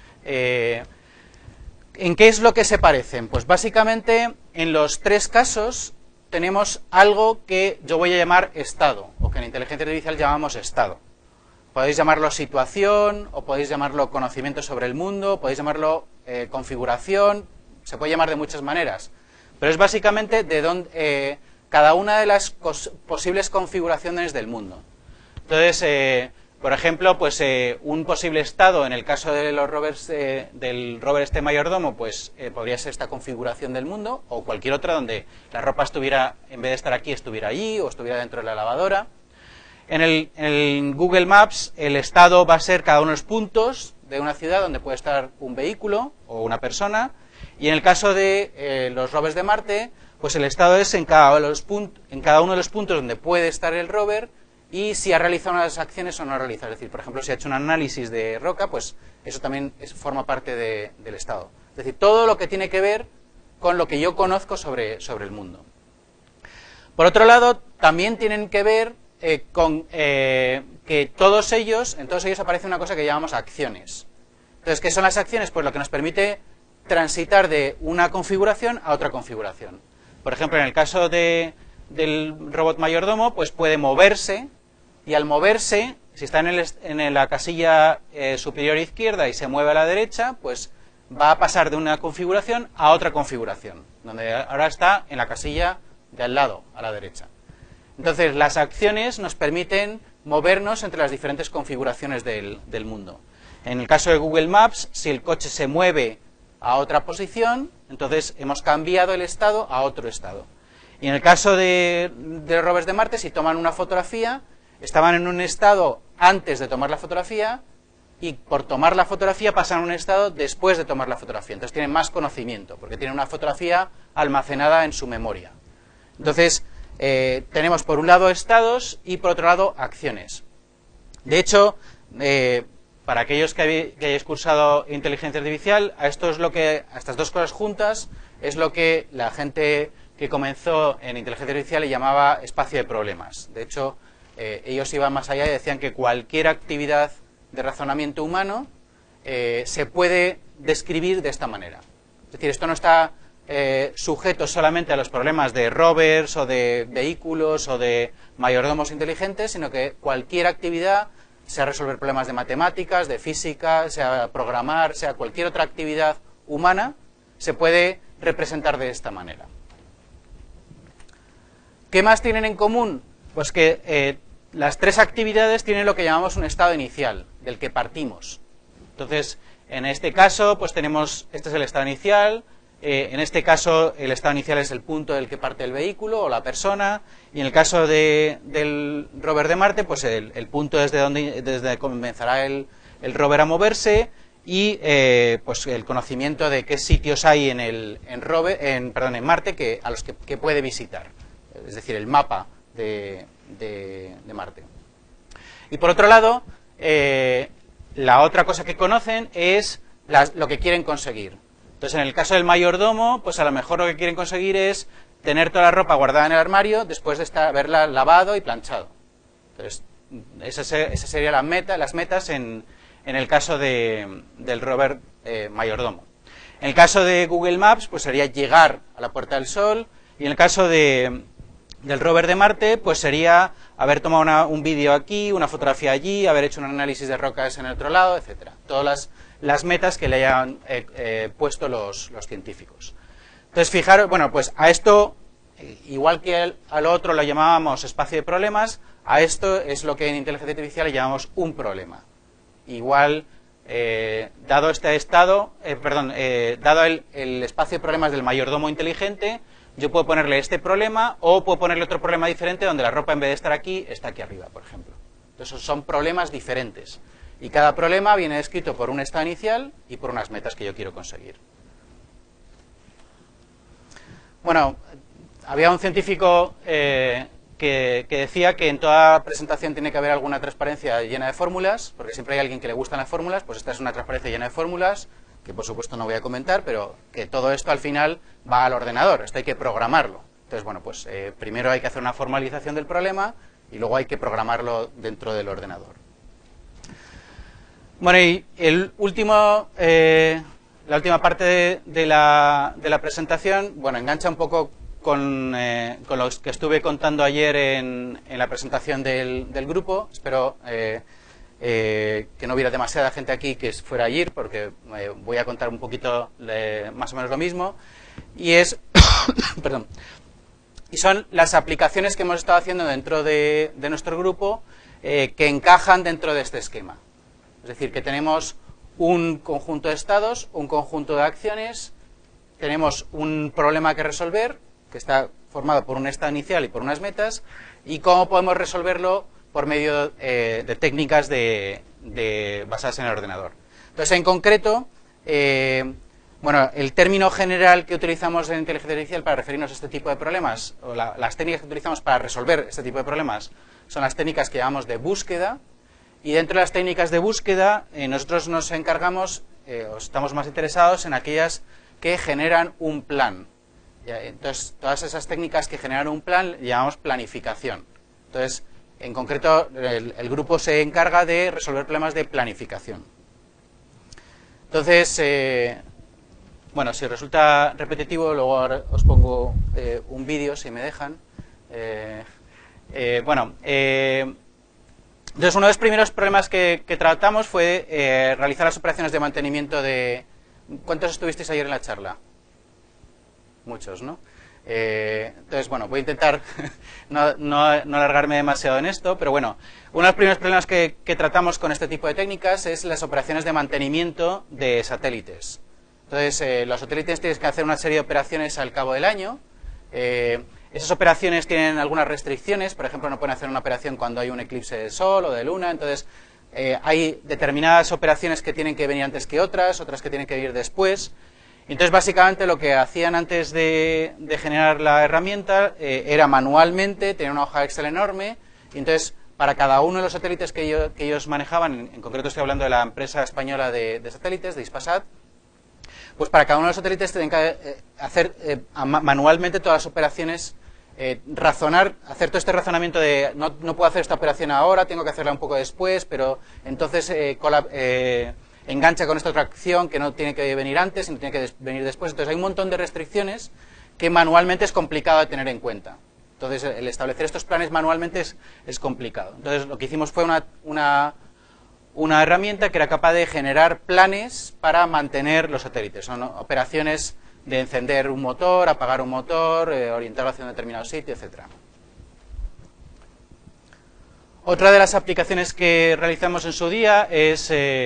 ¿En qué es lo que se parecen? Pues básicamente en los tres casos tenemos algo que yo voy a llamar estado, o que en inteligencia artificial llamamos estado. Podéis llamarlo situación, o podéis llamarlo conocimiento sobre el mundo, podéis llamarlo configuración, se puede llamar de muchas maneras, pero es básicamente cada una de las posibles configuraciones del mundo. Entonces, por ejemplo, pues un posible estado en el caso de los rovers del rover este mayordomo, pues podría ser esta configuración del mundo, o cualquier otra donde la ropa estuviera, en vez de estar aquí, estuviera allí, o estuviera dentro de la lavadora. En el Google Maps, el estado va a ser cada uno de los puntos de una ciudad donde puede estar un vehículo o una persona, y en el caso de los rovers de Marte, pues el estado es en cada uno de los puntos donde puede estar el rover, y si ha realizado unas acciones o no ha realizado. Es decir, por ejemplo, si ha hecho un análisis de roca, pues eso también forma parte del estado. Es decir, todo lo que tiene que ver con lo que yo conozco sobre el mundo. Por otro lado, también tienen que ver con que en todos ellos aparece una cosa que llamamos acciones. Entonces, ¿qué son las acciones? Pues lo que nos permite transitar de una configuración a otra configuración. Por ejemplo, en el caso del robot mayordomo, pues puede moverse, y al moverse, si está en la casilla superior izquierda y se mueve a la derecha, pues va a pasar de una configuración a otra configuración, donde ahora está en la casilla de al lado, a la derecha. Entonces, las acciones nos permiten movernos entre las diferentes configuraciones del mundo. En el caso de Google Maps, si el coche se mueve a otra posición, entonces hemos cambiado el estado a otro estado. Y en el caso de los rovers de Marte, si toman una fotografía, estaban en un estado antes de tomar la fotografía, y por tomar la fotografía pasan a un estado después de tomar la fotografía. Entonces tienen más conocimiento, porque tienen una fotografía almacenada en su memoria. Entonces, tenemos por un lado estados y por otro lado acciones. De hecho, para aquellos que hayáis cursado inteligencia artificial, a estas dos cosas juntas es lo que la gente que comenzó en inteligencia artificial le llamaba espacio de problemas. De hecho, ellos iban más allá y decían que cualquier actividad de razonamiento humano se puede describir de esta manera. Es decir, esto no está sujeto solamente a los problemas de rovers o de vehículos o de mayordomos inteligentes, sino que cualquier actividad, sea resolver problemas de matemáticas, de física, sea programar, sea cualquier otra actividad humana, se puede representar de esta manera. ¿Qué más tienen en común? Pues que las tres actividades tienen lo que llamamos un estado inicial, del que partimos. Entonces, en este caso, pues tenemos, este es el estado inicial, en este caso el estado inicial es el punto del que parte el vehículo o la persona, y en el caso del rover de Marte, pues el punto desde donde comenzará el rover a moverse, y pues el conocimiento de qué sitios hay en Marte a los que puede visitar, es decir, el mapa de Marte. Y por otro lado, la otra cosa que conocen es lo que quieren conseguir. Entonces, en el caso del mayordomo, pues a lo mejor lo que quieren conseguir es tener toda la ropa guardada en el armario después de haberla lavado y planchado. Entonces, esas serían las metas en el caso del rover mayordomo. En el caso de Google Maps, pues sería llegar a la Puerta del Sol, y en el caso del rover de Marte, pues sería haber tomado un vídeo aquí, una fotografía allí, haber hecho un análisis de rocas en el otro lado, etcétera. Todas las metas que le hayan puesto los científicos. Entonces, fijaros, bueno, pues a esto, igual que al otro lo llamábamos espacio de problemas, a esto es lo que en inteligencia artificial le llamamos un problema. Igual, dado este estado, dado el espacio de problemas del mayordomo inteligente, yo puedo ponerle este problema o puedo ponerle otro problema diferente donde la ropa, en vez de estar aquí, está aquí arriba, por ejemplo. Entonces son problemas diferentes. Y cada problema viene descrito por un estado inicial y por unas metas que yo quiero conseguir. Bueno, había un científico que decía que en toda presentación tiene que haber alguna transparencia llena de fórmulas, porque siempre hay alguien que le gustan las fórmulas, pues esta es una transparencia llena de fórmulas, que por supuesto no voy a comentar, pero que todo esto al final va al ordenador, esto hay que programarlo. Entonces, bueno, pues primero hay que hacer una formalización del problema y luego hay que programarlo dentro del ordenador. Bueno, y la última parte de la presentación, bueno, engancha un poco con los que estuve contando ayer en la presentación del grupo. Espero que no hubiera demasiada gente aquí que fuera ayer, porque voy a contar un poquito más o menos lo mismo. Y es, perdón, y son las aplicaciones que hemos estado haciendo dentro de nuestro grupo que encajan dentro de este esquema. Es decir, que tenemos un conjunto de estados, un conjunto de acciones, tenemos un problema que resolver, que está formado por un estado inicial y por unas metas, y cómo podemos resolverlo por medio de técnicas basadas en el ordenador. Entonces, en concreto, bueno, el término general que utilizamos en inteligencia artificial para referirnos a este tipo de problemas, o las técnicas que utilizamos para resolver este tipo de problemas, son las técnicas que llamamos de búsqueda. Y dentro de las técnicas de búsqueda, nosotros nos encargamos, o estamos más interesados en aquellas que generan un plan. Entonces, todas esas técnicas que generan un plan, llamamos planificación. Entonces, en concreto, el grupo se encarga de resolver problemas de planificación. Entonces, bueno, si resulta repetitivo, luego ahora os pongo un vídeo, si me dejan. Entonces, uno de los primeros problemas que tratamos fue realizar las operaciones de mantenimiento de... ¿Cuántos estuvisteis ayer en la charla? Muchos, ¿no? Entonces, bueno, voy a intentar no alargarme demasiado en esto, pero bueno, uno de los primeros problemas que tratamos con este tipo de técnicas es las operaciones de mantenimiento de satélites. Entonces, los satélites tienen que hacer una serie de operaciones al cabo del año. Esas operaciones tienen algunas restricciones, por ejemplo, no pueden hacer una operación cuando hay un eclipse de sol o de luna, entonces hay determinadas operaciones que tienen que venir antes que otras que tienen que venir después. Entonces, básicamente, lo que hacían antes de generar la herramienta era manualmente tener una hoja de Excel enorme, y entonces, para cada uno de los satélites que ellos manejaban, en concreto estoy hablando de la empresa española de satélites, de Hispasat, pues para cada uno de los satélites tienen que hacer manualmente todas las operaciones, hacer todo este razonamiento de no puedo hacer esta operación ahora, tengo que hacerla un poco después, pero entonces engancha con esta otra acción que no tiene que venir antes, sino tiene que venir después. Entonces hay un montón de restricciones que manualmente es complicado de tener en cuenta. Entonces el establecer estos planes manualmente es complicado. Entonces lo que hicimos fue una herramienta que era capaz de generar planes para mantener los satélites. Son operaciones de encender un motor, apagar un motor, orientarlo hacia un determinado sitio, etcétera. Otra de las aplicaciones que realizamos en su día es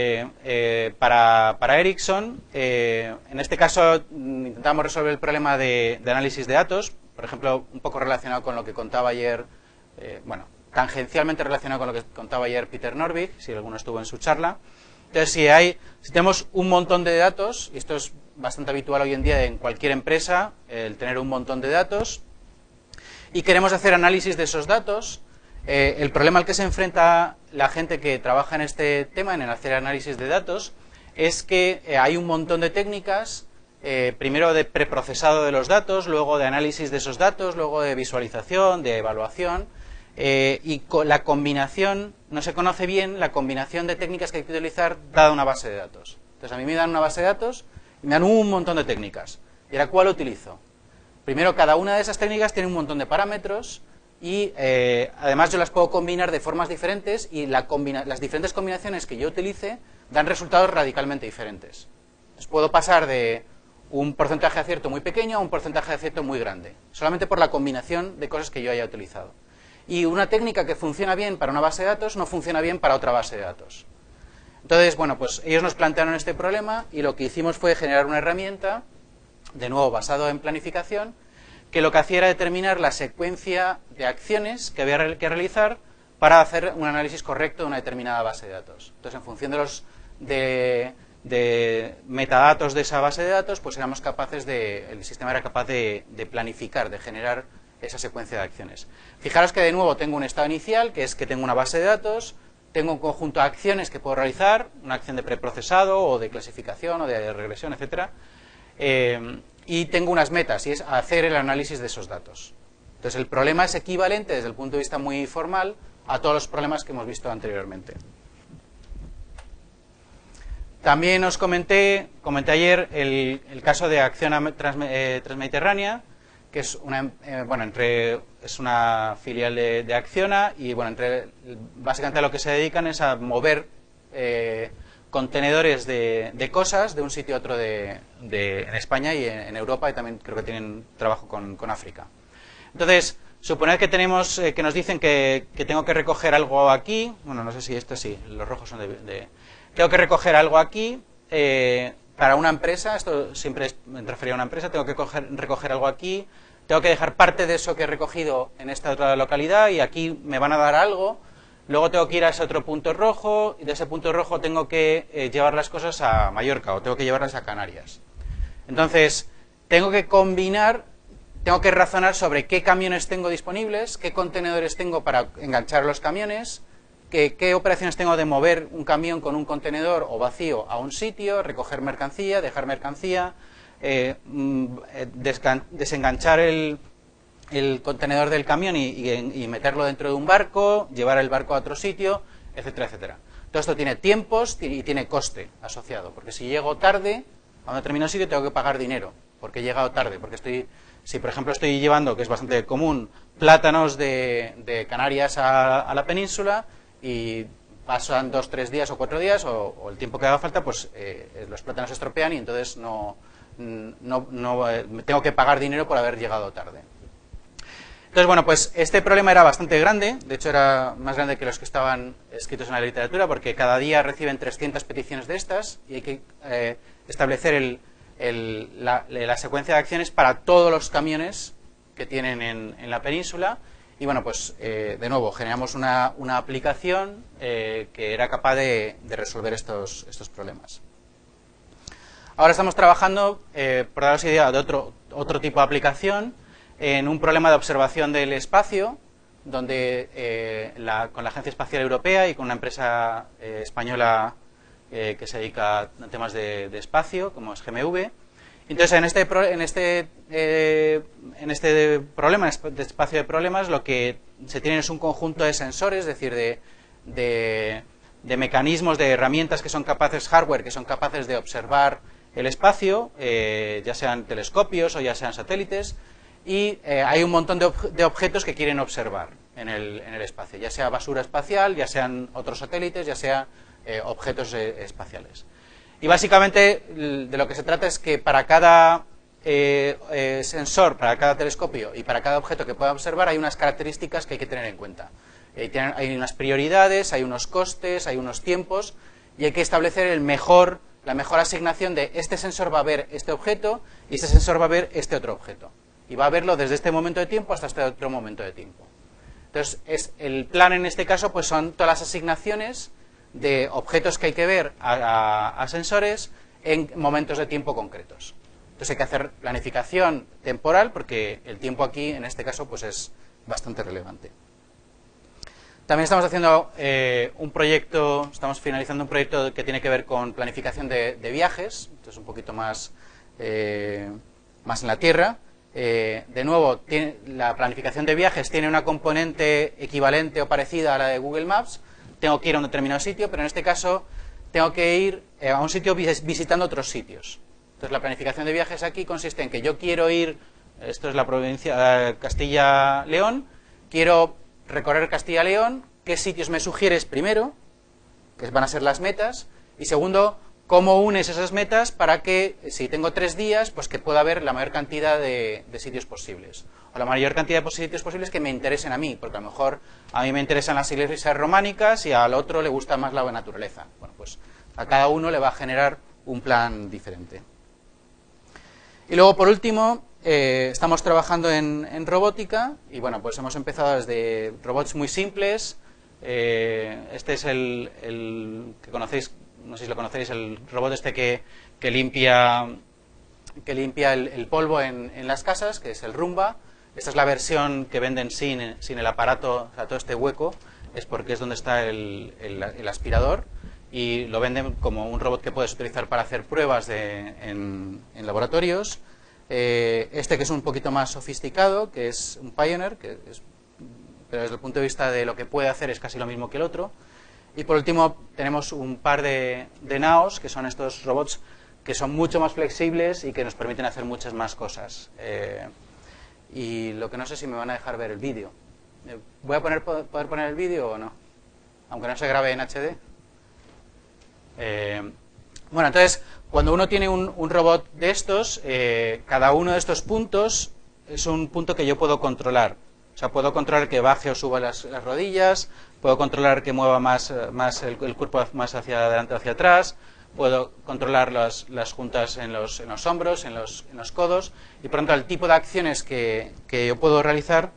para Ericsson. En este caso intentamos resolver el problema de análisis de datos, por ejemplo, un poco relacionado con lo que contaba ayer, tangencialmente relacionado con lo que contaba ayer Peter Norvig, si alguno estuvo en su charla. Entonces, si tenemos un montón de datos, y esto es bastante habitual hoy en día en cualquier empresa, el tener un montón de datos, y queremos hacer análisis de esos datos, el problema al que se enfrenta la gente que trabaja en este tema, en el hacer análisis de datos, es que hay un montón de técnicas, primero de preprocesado de los datos, luego de análisis de esos datos, luego de visualización, de evaluación, y la combinación, no se conoce bien la combinación de técnicas que hay que utilizar dada una base de datos. Entonces a mí me dan una base de datos y me dan un montón de técnicas. ¿Y ahora cuál utilizo? Primero, cada una de esas técnicas tiene un montón de parámetros y además yo las puedo combinar de formas diferentes y las diferentes combinaciones que yo utilice dan resultados radicalmente diferentes. Entonces puedo pasar de un porcentaje de acierto muy pequeño a un porcentaje de acierto muy grande, solamente por la combinación de cosas que yo haya utilizado. Y una técnica que funciona bien para una base de datos no funciona bien para otra base de datos. Entonces, bueno, pues ellos nos plantearon este problema y lo que hicimos fue generar una herramienta, de nuevo basado en planificación, que lo que hacía era determinar la secuencia de acciones que había que realizar para hacer un análisis correcto de una determinada base de datos. Entonces, en función de metadatos de esa base de datos, pues éramos capaces el sistema era capaz de planificar, de generar esa secuencia de acciones. Fijaros que de nuevo tengo un estado inicial, que es que tengo una base de datos, tengo un conjunto de acciones que puedo realizar, una acción de preprocesado o de clasificación o de regresión, etcétera, y tengo unas metas, y es hacer el análisis de esos datos. Entonces el problema es equivalente desde el punto de vista muy formal a todos los problemas que hemos visto anteriormente. También os comenté ayer el caso de Acciona Transmediterránea, que es una filial de Acciona y básicamente a lo que se dedican es a mover contenedores de cosas de un sitio a otro en España y en Europa, y también creo que tienen trabajo con África. Entonces, suponed que que nos dicen que tengo que recoger algo aquí, bueno, no sé si esto sí, los rojos son tengo que recoger algo aquí para una empresa, esto siempre me refería a una empresa, tengo que recoger algo aquí, tengo que dejar parte de eso que he recogido en esta otra localidad y aquí me van a dar algo, luego tengo que ir a ese otro punto rojo y de ese punto rojo tengo que llevar las cosas a Mallorca o tengo que llevarlas a Canarias. Entonces, tengo que razonar sobre qué camiones tengo disponibles, qué contenedores tengo para enganchar los camiones, qué operaciones tengo de mover un camión con un contenedor o vacío a un sitio, recoger mercancía, dejar mercancía, desenganchar el contenedor del camión y meterlo dentro de un barco, llevar el barco a otro sitio, etcétera, etcétera. Todo esto tiene tiempos y tiene coste asociado, porque si llego tarde a un determinado sitio tengo que pagar dinero, porque he llegado tarde, porque si por ejemplo estoy llevando, que es bastante común, plátanos de Canarias a la península y pasan 2, 3 días o 4 días o el tiempo que haga falta, pues los plátanos se estropean y entonces tengo que pagar dinero por haber llegado tarde. Entonces, bueno, pues este problema era bastante grande, de hecho era más grande que los que estaban escritos en la literatura, porque cada día reciben 300 peticiones de estas y hay que establecer la secuencia de acciones para todos los camiones que tienen en la península Y bueno, pues de nuevo, generamos una aplicación que era capaz de resolver estos problemas. Ahora estamos trabajando, por daros idea, de otro tipo de aplicación, en un problema de observación del espacio, donde con la Agencia Espacial Europea y con una empresa española que se dedica a temas de espacio, como es GMV. Entonces, en este problema de espacio de problemas, lo que se tiene es un conjunto de sensores, es decir, de mecanismos, de herramientas que son capaces, hardware, que son capaces de observar el espacio, ya sean telescopios o ya sean satélites, y hay un montón de objetos que quieren observar en el espacio, ya sea basura espacial, ya sean otros satélites, ya sean objetos espaciales. Y básicamente de lo que se trata es que para cada sensor, para cada telescopio y para cada objeto que pueda observar hay unas características que hay que tener en cuenta. Hay unas prioridades, hay unos costes, hay unos tiempos y hay que establecer la mejor asignación de este sensor va a ver este objeto y este sensor va a ver este otro objeto. Y va a verlo desde este momento de tiempo hasta este otro momento de tiempo. Entonces, el plan en este caso pues son todas las asignaciones de objetos que hay que ver a sensores en momentos de tiempo concretos. Entonces hay que hacer planificación temporal porque el tiempo aquí, en este caso, pues es bastante relevante. También estamos haciendo estamos finalizando un proyecto que tiene que ver con planificación de viajes, entonces un poquito más en la Tierra. De nuevo, la planificación de viajes tiene una componente equivalente o parecida a la de Google Maps. Tengo que ir a un determinado sitio, pero en este caso tengo que ir a un sitio visitando otros sitios. Entonces la planificación de viajes aquí consiste en que yo quiero ir, esto es la provincia Castilla-León, quiero recorrer Castilla-León, ¿qué sitios me sugieres primero? Que van a ser las metas, y segundo, ¿cómo unes esas metas para que, si tengo 3 días, pues que pueda haber la mayor cantidad de sitios posibles? O la mayor cantidad de sitios posibles que me interesen a mí, porque a lo mejor a mí me interesan las iglesias románicas y al otro le gusta más la naturaleza. Bueno, pues a cada uno le va a generar un plan diferente. Y luego, por último, estamos trabajando en robótica y bueno, pues hemos empezado desde robots muy simples. Este es el que conocéis, no sé si lo conocéis, el robot este que limpia el polvo en las casas, que es el Roomba. Esta es la versión que venden sin el aparato, o sea, todo este hueco es porque es donde está el aspirador y lo venden como un robot que puedes utilizar para hacer pruebas en laboratorios. Este que es un poquito más sofisticado, que es un Pioneer, pero desde el punto de vista de lo que puede hacer es casi lo mismo que el otro. Y por último tenemos un par de Naos, que son estos robots que son mucho más flexibles y que nos permiten hacer muchas más cosas. Y lo que no sé si me van a dejar ver el vídeo. ¿Voy a poder poner el vídeo o no? Aunque no se grabe en HD. Bueno, entonces, cuando uno tiene un robot de estos, cada uno de estos puntos es un punto que yo puedo controlar. O sea, puedo controlar que baje o suba las rodillas, puedo controlar que mueva más el cuerpo más hacia adelante o hacia atrás, puedo controlar las juntas en los hombros, en los codos, y por lo tanto el tipo de acciones que yo puedo realizar.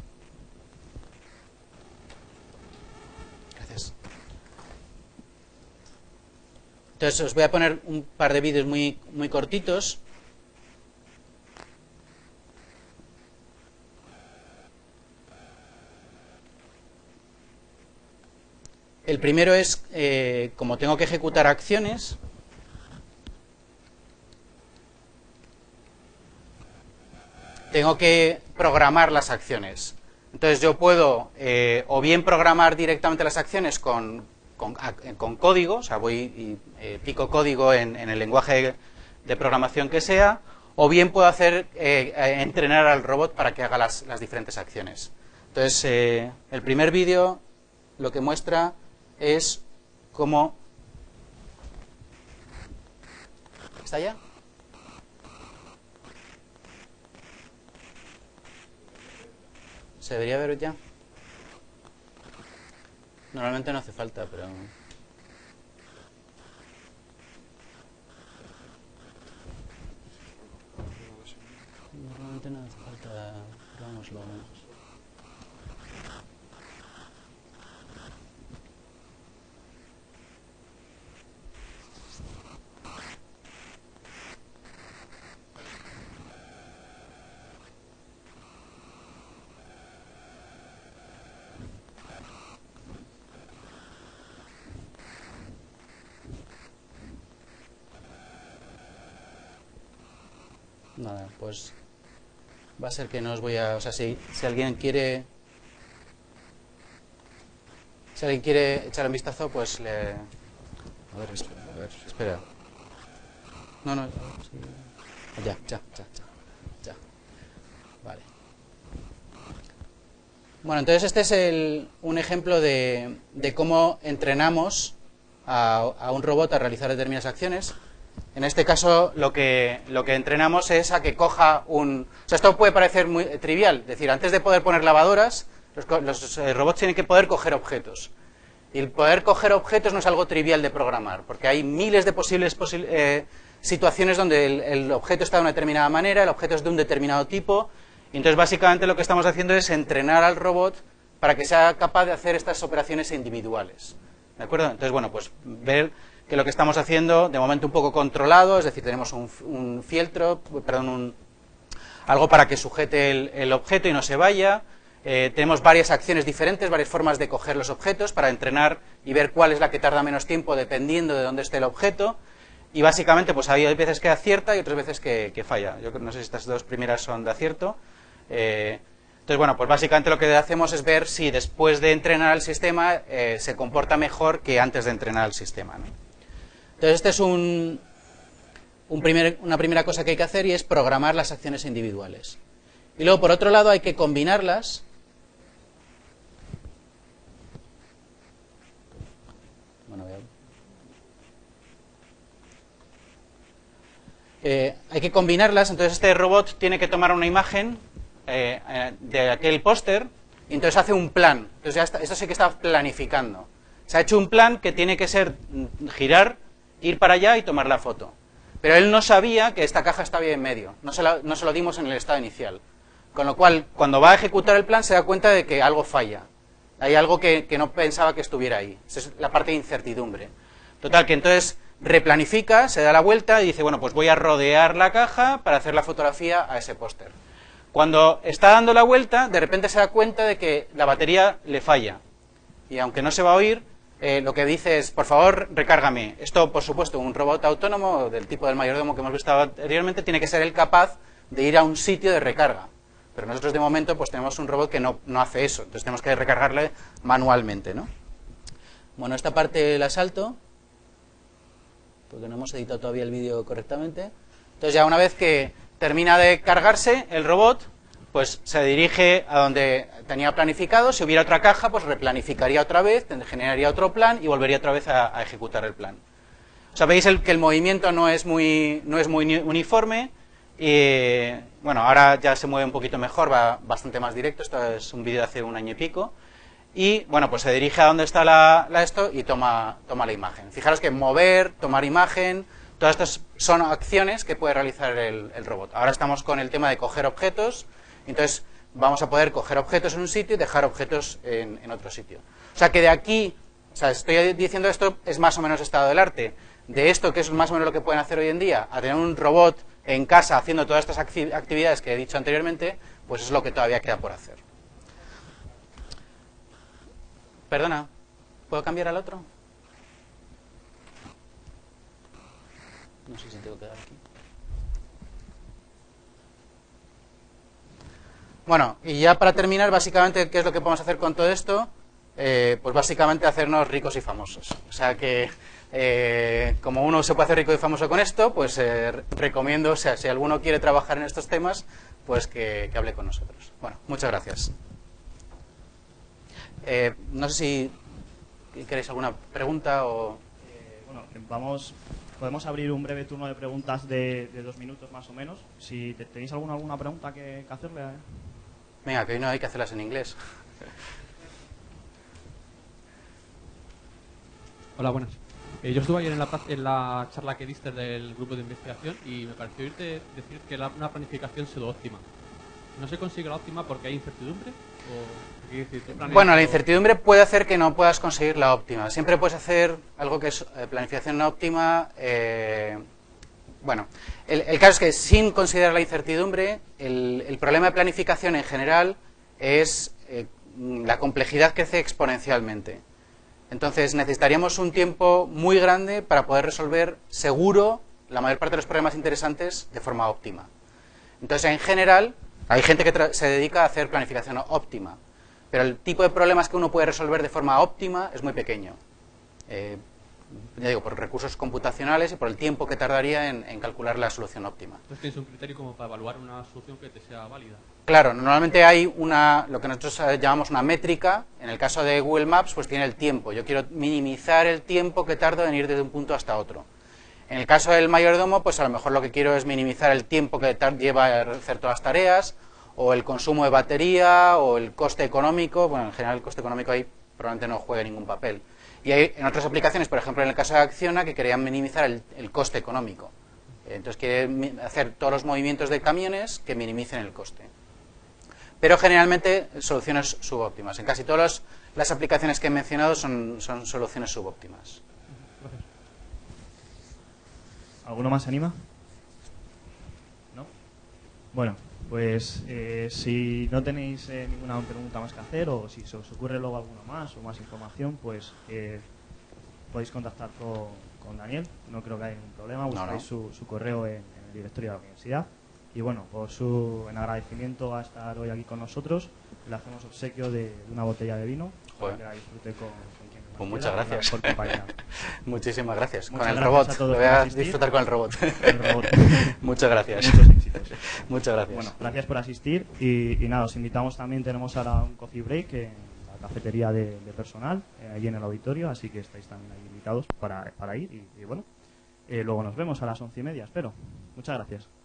Gracias. Entonces os voy a poner un par de vídeos muy cortitos. El primero es, como tengo que ejecutar acciones, tengo que programar las acciones. Entonces yo puedo o bien programar directamente las acciones con código, o sea, voy y pico código en el lenguaje de programación que sea, o bien puedo entrenar al robot para que haga las diferentes acciones. Entonces, el primer vídeo lo que muestra es cómo... ¿Está ya? ¿Se debería ver ya? Normalmente no hace falta, pero... Normalmente no hace falta... Veámoslo. Nada, pues va a ser que no os voy a... O sea, si alguien quiere... Si alguien quiere echar un vistazo, pues le... A ver, espera. No, sí. Ya. Vale. Bueno, entonces este es un ejemplo de cómo entrenamos a un robot a realizar determinadas acciones. En este caso, lo que entrenamos es a que coja un... O sea, esto puede parecer muy trivial. Es decir, antes de poder poner lavadoras, los robots tienen que poder coger objetos. Y el poder coger objetos no es algo trivial de programar, porque hay miles de posibles situaciones donde el objeto está de una determinada manera, el objeto es de un determinado tipo, y entonces básicamente lo que estamos haciendo es entrenar al robot para que sea capaz de hacer estas operaciones individuales. ¿De acuerdo? Entonces, bueno, pues ver que lo que estamos haciendo, de momento un poco controlado, es decir, tenemos un fieltro, perdón, algo para que sujete el objeto y no se vaya. Tenemos varias acciones diferentes, varias formas de coger los objetos para entrenar y ver cuál es la que tarda menos tiempo dependiendo de dónde esté el objeto. Y básicamente, pues hay veces que acierta y otras veces que falla. Yo no sé si estas dos primeras son de acierto. Entonces, bueno, pues básicamente lo que hacemos es ver si después de entrenar al sistema se comporta mejor que antes de entrenar al sistema, ¿no? Entonces, este es una primera cosa que hay que hacer y es programar las acciones individuales. Y luego, por otro lado, hay que combinarlas. Bueno, hay que combinarlas, entonces este robot tiene que tomar una imagen de aquel póster y entonces hace un plan. Entonces ya esto sí que está planificando. Se ha hecho un plan que tiene que ser girar, ir para allá y tomar la foto. Pero él no sabía que esta caja estaba en medio, no se lo dimos en el estado inicial. Con lo cual, cuando va a ejecutar el plan se da cuenta de que algo falla. Hay algo que no pensaba que estuviera ahí. Esa es la parte de incertidumbre. Total, que entonces replanifica, se da la vuelta y dice, bueno, pues voy a rodear la caja para hacer la fotografía a ese póster. Cuando está dando la vuelta, de repente se da cuenta de que la batería le falla. Y aunque no se va a oír, lo que dice es, por favor, recárgame. Esto, por supuesto, un robot autónomo del tipo del mayordomo que hemos visto anteriormente, tiene que ser él capaz de ir a un sitio de recarga. Pero nosotros de momento pues tenemos un robot que no hace eso, entonces tenemos que recargarle manualmente, ¿no? Bueno, esta parte la salto, porque no hemos editado todavía el vídeo correctamente. Entonces ya una vez que termina de cargarse el robot, pues se dirige a donde tenía planificado. Si hubiera otra caja, pues replanificaría otra vez, generaría otro plan y volvería otra vez a ejecutar el plan. O sea, veis que el movimiento no es muy uniforme. Y bueno, ahora ya se mueve un poquito mejor, va bastante más directo. Esto es un vídeo de hace un año y pico. Y bueno, pues se dirige a donde está esto y toma la imagen. Fijaros que mover, tomar imagen, todas estas son acciones que puede realizar el robot. Ahora estamos con el tema de coger objetos. Entonces vamos a poder coger objetos en un sitio y dejar objetos en otro sitio. O sea que de aquí, o sea, estoy diciendo esto, es más o menos estado del arte. De esto, que es más o menos lo que pueden hacer hoy en día, a tener un robot en casa haciendo todas estas actividades que he dicho anteriormente, pues es lo que todavía queda por hacer. Perdona, ¿puedo cambiar al otro? No sé si tengo que dar aquí. Bueno, y ya para terminar, básicamente, ¿qué es lo que podemos hacer con todo esto? Pues básicamente hacernos ricos y famosos. O sea que, como uno se puede hacer rico y famoso con esto, pues recomiendo, o sea, si alguno quiere trabajar en estos temas, pues que hable con nosotros. Bueno, muchas gracias. No sé si queréis alguna pregunta o... Bueno, podemos abrir un breve turno de preguntas de 2 minutos más o menos. Si tenéis alguna pregunta que hacerle. Venga, que hoy no hay que hacerlas en inglés. Hola, buenas. Yo estuve ayer en la charla que diste del grupo de investigación y me pareció oírte decir que era una planificación pseudo-óptima. ¿No se consigue la óptima porque hay incertidumbre? Bueno, la incertidumbre puede hacer que no puedas conseguir la óptima. Siempre puedes hacer algo que es planificación no óptima. Bueno, el caso es que sin considerar la incertidumbre, el problema de planificación en general es la complejidad crece exponencialmente. Entonces necesitaríamos un tiempo muy grande para poder resolver seguro la mayor parte de los problemas interesantes de forma óptima. Entonces, en general, hay gente que se dedica a hacer planificación óptima, pero el tipo de problemas que uno puede resolver de forma óptima es muy pequeño. Ya digo, por recursos computacionales y por el tiempo que tardaría en calcular la solución óptima. Entonces tienes un criterio como para evaluar una solución que te sea válida. Claro, normalmente hay lo que nosotros llamamos una métrica. En el caso de Google Maps, pues tiene el tiempo. Yo quiero minimizar el tiempo que tardo en ir desde un punto hasta otro. En el caso del mayordomo, pues a lo mejor lo que quiero es minimizar el tiempo que lleva a hacer todas las tareas, o el consumo de batería, o el coste económico. Bueno, en general el coste económico ahí probablemente no juegue ningún papel. Y hay en otras aplicaciones, por ejemplo en el caso de Acciona, que querían minimizar el coste económico. Entonces quieren hacer todos los movimientos de camiones que minimicen el coste. Pero generalmente soluciones subóptimas. En casi todas las aplicaciones que he mencionado son soluciones subóptimas. ¿Alguno más se anima? ¿No? Bueno, pues si no tenéis ninguna pregunta más que hacer, o si se os ocurre luego alguna más o más información, pues podéis contactar con Daniel. No creo que haya ningún problema. Buscáis su correo en el directorio de la universidad. Y bueno, en agradecimiento a estar hoy aquí con nosotros, le hacemos obsequio de una botella de vino para que la disfrute con quien más pues muchas gracias. Muchísimas gracias. Muchas con el gracias robot. a Lo voy a disfrutar con el robot. El robot. Muchas gracias. Muchos éxitos. Muchas gracias. Bueno, gracias por asistir y nada, os invitamos también, tenemos ahora un coffee break en la cafetería de personal, allí en el auditorio, así que estáis también ahí invitados para ir y bueno, luego nos vemos a las 11:30, espero. Muchas gracias.